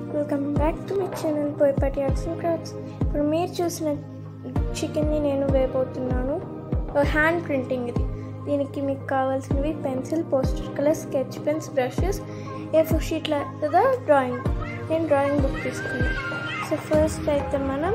Welcome back to my channel Boyapati arts and crafts. ఇప్పుడు మీరు చూసిన చికెన్ని నేను వేయబోతున్నాను. హ్యాండ్ ప్రింటింగ్ ఇది. దీనికి మీకు కావాల్సినవి pencil, poster colour, sketch pens, brushes, A4 షీట్ల లేదా డ్రాయింగ్. నేను డ్రాయింగ్ బుక్ తీసుకున్నాను. సో ఫస్ట్ అయితే మనం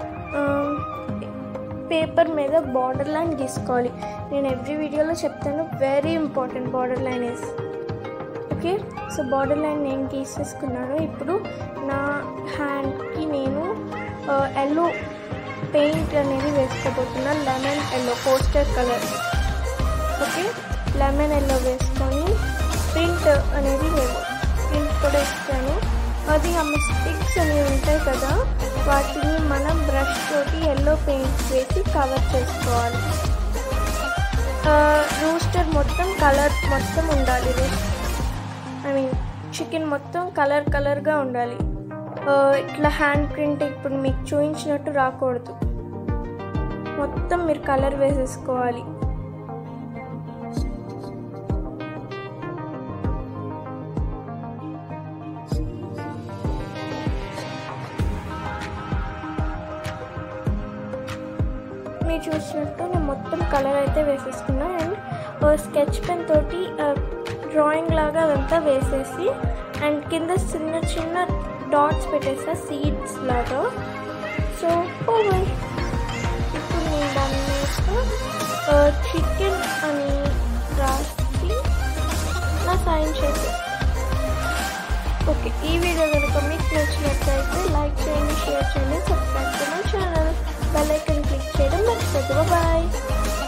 పేపర్ మీద బార్డర్ లైన్ గీసుకోవాలి. నేను ఎవ్రీ వీడియోలో చెప్తాను, very important border line is. Okay, so border line నేను గీసేసుకున్నాను. ఇప్పుడు నా హ్యాండ్కి నేను ఎల్లో పెయింట్ అనేది వేసుకోబోతున్నాను. Lemon yellow poster colour. Okay, lemon yellow వేసుకొని ప్రింట్ అనేది ప్రింట్ కూడా ఇస్తాను. అది ఆ మిస్టేక్స్ అనేవి ఉంటాయి కదా, వాటిని మనం బ్రష్ తోటి ఎల్లో పెయింట్ వేసి కవర్ చేసుకోవాలి. రూస్టర్ మొత్తం కలర్ మొత్తం ఉండాలి. చికెన్ మొత్తం కలర్గా ఉండాలి. ఇట్లా హ్యాండ్ ప్రింట్ ఇప్పుడు మీకు చూపించినట్టు రాకూడదు. మొత్తం మీరు కలర్ వేసేసుకోవాలి. మీరు చూసినట్టు నేను మొత్తం కలర్ అయితే వేసేసుకున్నా. అండ్ స్కెచ్ పెన్ తోటి డ్రాయింగ్ లాగా అదంతా వేసేసి అండ్ కింద చిన్న డాట్స్ పెట్టేసా, సీడ్స్ లాగా. సో ఇప్పుడు నేను దాని మీద చికెన్ అని రాసి నా సైన్ చేసి. ఓకే, ఈ వీడియో కనుక మీకు నచ్చినట్లయితే లైక్ చేయండి, షేర్ చేయండి, సబ్స్క్రైబ్ చేయండి ఛానల్. బెల్ ఐకాన్ క్లిక్ చేయడం మర్చిపోద్దు. బాయ్.